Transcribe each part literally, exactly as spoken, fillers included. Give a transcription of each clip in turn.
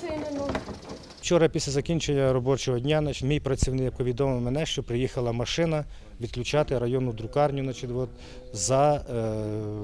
зачинено. Вчора після закінчення робочого дня значить, мій працівник повідомив мене, що приїхала машина відключати районну друкарню значить, от, за е,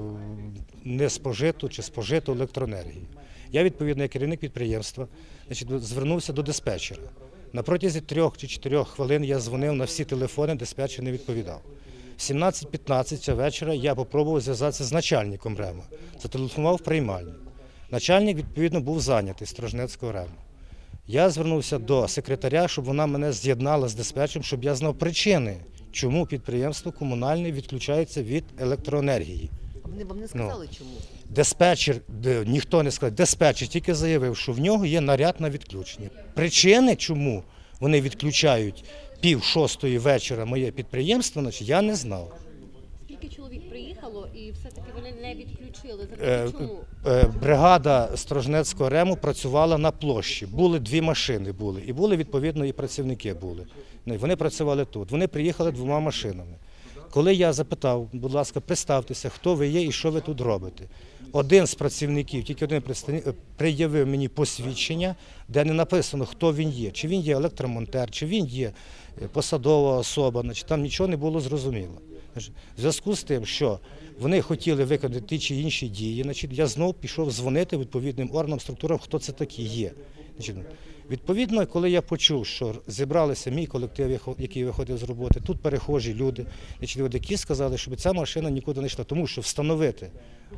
неспожиту чи спожиту електроенергію. Я, відповідно, як керівник підприємства, значить, звернувся до диспетчера. На протязі трьох чи чотирьох хвилин я дзвонив на всі телефони, диспетчер не відповідав. В сімнадцять п'ятнадцять вечора я спробував зв'язатися з начальником РЕМу. Зателефонував в приймальню. Начальник, відповідно, був зайнятий Сторожнецького РЕМу. Я звернувся до секретаря, щоб вона мене з'єднала з диспетчером, щоб я знав причини, чому підприємство комунальне відключається від електроенергії. А вони вам не сказали, ну, чому? Диспетчер, ніхто не сказав, диспетчер тільки заявив, що в нього є наряд на відключення. Причини, чому вони відключають пів шостої вечора моє підприємство, значить, я не знав. Скільки чоловік приїхало і все-таки вони не відключили? Е, чому? е, бригада Сторожнецького РЕМу працювала на площі. Були дві машини, були, і були, відповідно, і працівники були. Вони працювали тут. Вони приїхали двома машинами. Коли я запитав, будь ласка, представтеся, хто ви є і що ви тут робите. Один з працівників, тільки один представник, пред'явив мені посвідчення, де не написано, хто він є. Чи він є електромонтер, чи він є посадова особа, значить, там нічого не було зрозуміло. В зв'язку з тим, що вони хотіли виконати ті чи інші дії, значить, я знову пішов дзвонити відповідним органам, структурам, хто це такі є. Значить, відповідно, коли я почув, що зібралися мій колектив, який виходив з роботи, тут перехожі люди, значить, які сказали, щоб ця машина нікуди не йшла, тому що встановити,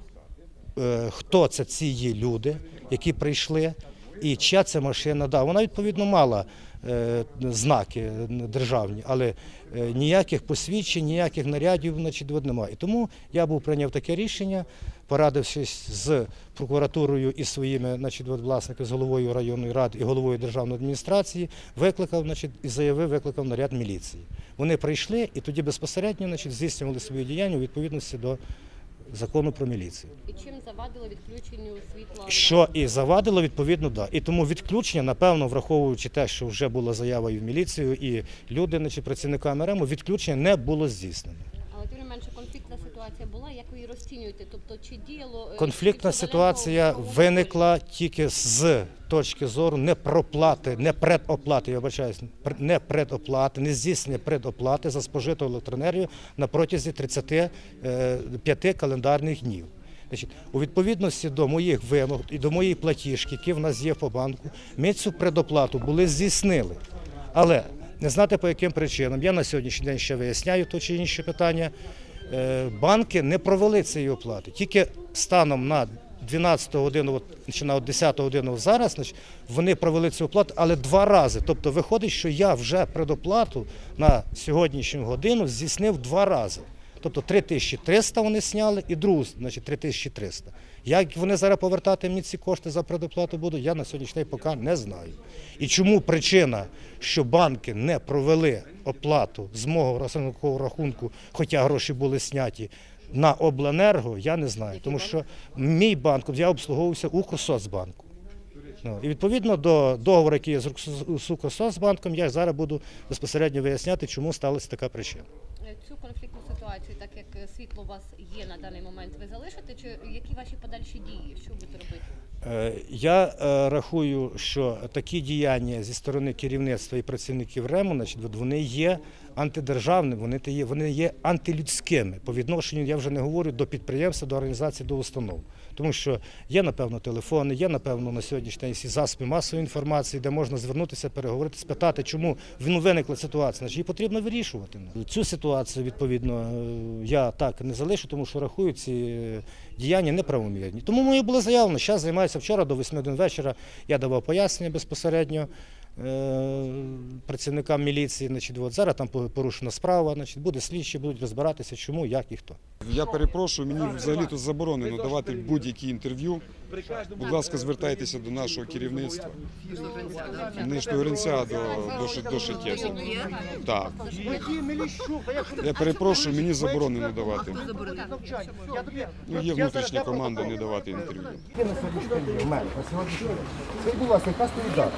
хто це ці є люди, які прийшли, і чия це машина. Да, вона, відповідно, мала е, знаки державні, але е, ніяких посвідчень, ніяких нарядів, значить, немає. І тому я був прийняв таке рішення, порадившись з прокуратурою і своїми, значить, власниками, з головою районної ради і головою державної адміністрації, викликав, значить, і заявив, викликав наряд міліції. Вони прийшли і тоді безпосередньо, значить, здійснювали свої діяння у відповідності до закону про міліцію. І чим завадило відключенню світла? Що і завадило, відповідно, так. Да. І тому відключення, напевно, враховуючи те, що вже була заява і в міліцію, і люди, значить, працівниками РЕМу, відключення не було здійснено. Але тим не менше конфліктна ситуація була, як ви її розцінюєте? Тобто чи діяло... Конфліктна ситуація виникла тільки з точки зору не проплати, не предоплати, я вибачаюсь, не предоплати, не здійснення предоплати за спожиту електроенергію на протязі тридцяти п'яти календарних днів. Значить, у відповідності до моїх вимог і до моєї платіжки, які в нас є по банку, ми цю предоплату були здійснили. Але не знати по яким причинам, я на сьогоднішній день ще виясняю то чи інше питання, банки не провели цієї оплати. Тільки станом на дванадцяту годину, чи на десяту годину зараз, значить, вони провели цю оплату, але два рази. Тобто виходить, що я вже предоплату на сьогоднішню годину здійснив два рази. Тобто три тисячі триста вони зняли і другу, значить, три тисячі триста. Як вони зараз повертати мені ці кошти за предоплату будуть, я на сьогоднішній день поки не знаю. І чому причина, що банки не провели оплату з мого розрахункового рахунку, хоча гроші були зняті, на обленерго, я не знаю. Тому що мій банк, я обслуговувався Укрсоцбанку. Ну, і відповідно до договору, який є з Укрсоцбанком, я зараз буду безпосередньо виясняти, чому сталася така причина. Цю конфліктну ситуацію, так як світло у вас є на даний момент, ви залишите? Чи які ваші подальші дії? Що будете робити? Я рахую, що такі діяння зі сторони керівництва і працівників РЕМу, значить, вони є антидержавними, вони є, вони є антилюдськими по відношенню, я вже не говорю, до підприємства, до організації, до установ. Тому що є, напевно, телефони, є, напевно, на сьогоднішній день засоби масової інформації, де можна звернутися, переговорити, спитати, чому виникла ситуація. Значить, її потрібно вирішувати. Цю ситуацію, відповідно, я так не залишу, тому що рахую ці діяння неправомірні. Тому моє було заявлено, зараз займаюся вчора до восьми годин вечора, я давав пояснення безпосередньо працівникам міліції, значить, от, зараз там порушена справа, значить, буде слідчі, будуть розбиратися, чому, як і хто. Я перепрошую, мені взагалі тут заборонено давати будь-які інтерв'ю. Будь ласка, звертайтеся до нашого керівництва. Не Штогринця, а до, до, до Шетєса. Так. Я перепрошую, мені заборонено давати. Ну, є внутрішня команда не давати інтерв'ю. Скажіть, будь ласка, яка стоїть дата?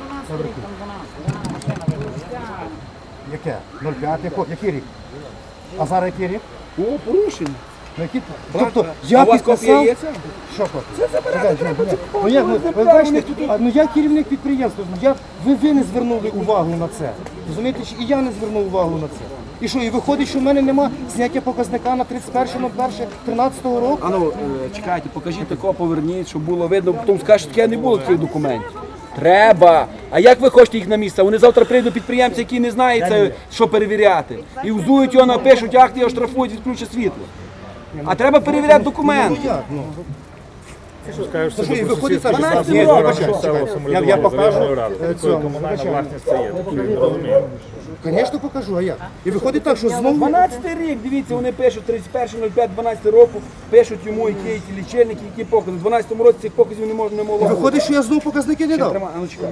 Яке? нуль п'ять, який рік? А зараз який рік? О, порушення. На які- Банк- Тобто а я у вас копія підписав. є це? Що копія? Це забирати треба, це Ну як, ну, ви вони бачите, тут- а, ну я керівник підприємства, ну, я, ви, ви не звернули увагу на це. Розумієте, чи і я не звернув увагу на це. І що, і виходить, що в мене нема зняття показника на тридцять перше перше тринадцятого року? А ну, е, чекайте, покажіть такого, поверніть, щоб було видно, потім скажуть, що таке не було таких документів. Треба. А як ви хочете їх на місце? Вони завтра прийдуть підприємці, які не знають, це, що перевіряти. І взують його, напишуть, акт його штрафують, відключать світло. А треба перевіряти Ну документи. як, ну? Ну що, і виходить так, що дванадцять Ні, років. вибачайте, чекайте. я, я покажу е, цьому, комунальна вибачайте. власність це є. Ви розумієте? Звісно, покажу, а як? І виходить так, що знову... дванадцятий рік, дивіться, вони пишуть тридцять перше п'яте дванадцятого року, пишуть йому, які ті лічильники, які покази. У дванадцятому році цих показів не можна не І могло. бути. виходить, що я знову показники не Ще дав. тримай, а ну чекай.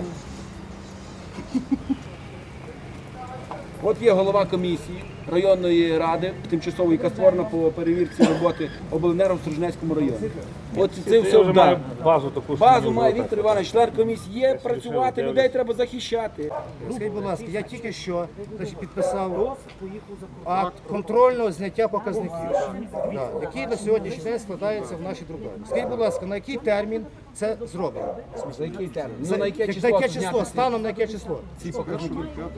От є голова комісії районної ради, тимчасової, яка створена по перевірці роботи обленерго в Сторожинецькому районі. От це Я все вже да. маю базу таку, що Базу мені має було Віктор так. Іванович, член комісії. Є працювати, людей треба захищати. Скажіть, будь ласка, я тільки що значить, підписав акт контрольного зняття показників, да, який на сьогоднішній день складається в нашій друкарні. Скажіть, будь ласка, на який термін це зроблено? За який термін? За- Ну, на яке за число? яке зняти число? ці- Станом на яке число? ці показники?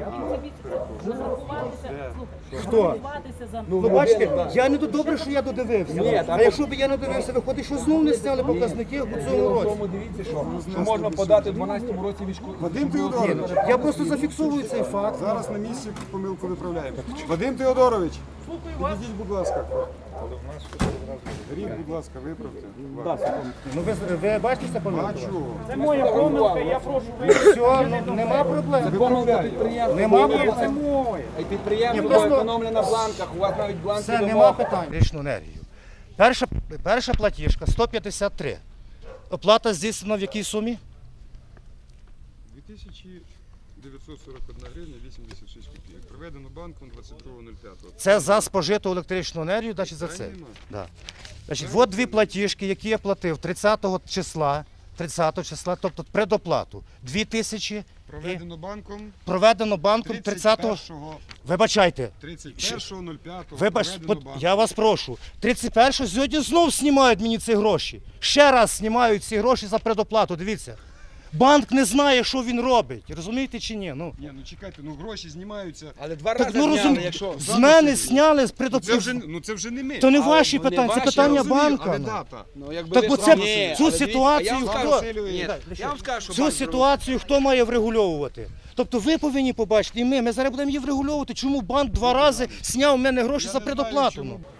Хто? Ну, ви бачите, я не добре, що я додивився. Ні, А там- якщо б я не додивився, виходить, що знову не зняли показники у цьому Діло в році. тому, дивіться, що, що можна подати в дванадцятому році військову. Вадим Теодорович, Я просто зафіксовую цей факт. зараз на місці помилку виправляємо. Вадим Теодорович, підійдіть, будь ласка. Рік, будь ласка, виправте. Будь ласка. Ну ви, ви бачите це помилку? Бачу. Це моя помилка, я прошу Все, ну, нема проблем. помилка підприємства. Нема Ні, проблем. це моє. А й підприємство Ні, просто- економлено на бланках, у вас навіть бланки Все, вимог. нема питань. Річну енергію. Перша, перша платіжка сто п'ятдесят три. Оплата здійснена в якій сумі? дві тисячі дев'ятсот сорок одна гривня вісімдесят шість копійок. Проведено банком двадцять другого п'ятого. Це за спожиту електричну енергію, значить за це. Да. Значить, от дві платіжки, які я платив тридцятого числа, тридцятого числа, тобто предоплату. дві тисячі і Проведено банком проведено банком тридцятого. Вибачайте. тридцять першого п'ятого. Вибач, проведено под- банком. я вас прошу. тридцять першого сьогодні знов знімають мені ці гроші. Ще раз знімають ці гроші за предоплату. Dивіться. Банк не знає, що він робить. Розумієте чи ні? Ну, Ні, ну чекайте, ну гроші знімаються. Але два так, рази ну, зняли, розум... якщо... З мене зняли з Ну це предоплату. вже, ну, це вже не ми. То не Але ваші вони питання, це ваші, питання Я розумію, банка. але ну. дата. Ну, якби Так ви бо сам- це- Ні, цю але дивіться, ситуацію а я вам хто- скажу, Василю, ні, Дай, я вам скажу, що Цю банк ситуацію хто має врегульовувати? Тобто ви повинні побачити, і ми. Ми зараз будемо її врегульовувати. Чому банк два рази зняв в мене гроші Я за не знаю, предоплату? чому. ну?